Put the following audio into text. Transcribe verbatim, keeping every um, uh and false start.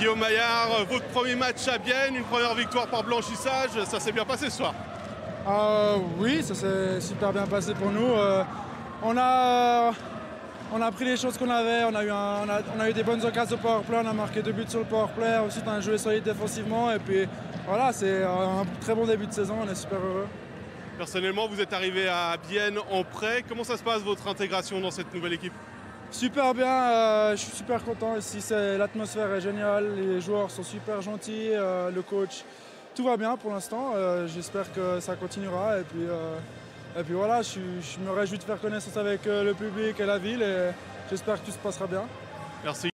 Guillaume Maillard, votre premier match à Bienne, une première victoire par blanchissage, ça s'est bien passé ce soir? Euh, oui, ça s'est super bien passé pour nous. Euh, on, a, on a pris les choses qu'on avait, on a, eu un, on, a, on a eu des bonnes occasions au powerplay, on a marqué deux buts sur le powerplay, ensuite on a joué solide défensivement et puis voilà, c'est un très bon début de saison, on est super heureux. Personnellement, vous êtes arrivé à Bienne en prêt, comment ça se passe votre intégration dans cette nouvelle équipe? Super bien, euh, je suis super content ici, l'atmosphère est géniale, les joueurs sont super gentils, euh, le coach, tout va bien pour l'instant, euh, j'espère que ça continuera et puis, euh, et puis voilà, je, je me réjouis de faire connaissance avec euh, le public et la ville et j'espère que tout se passera bien. Merci.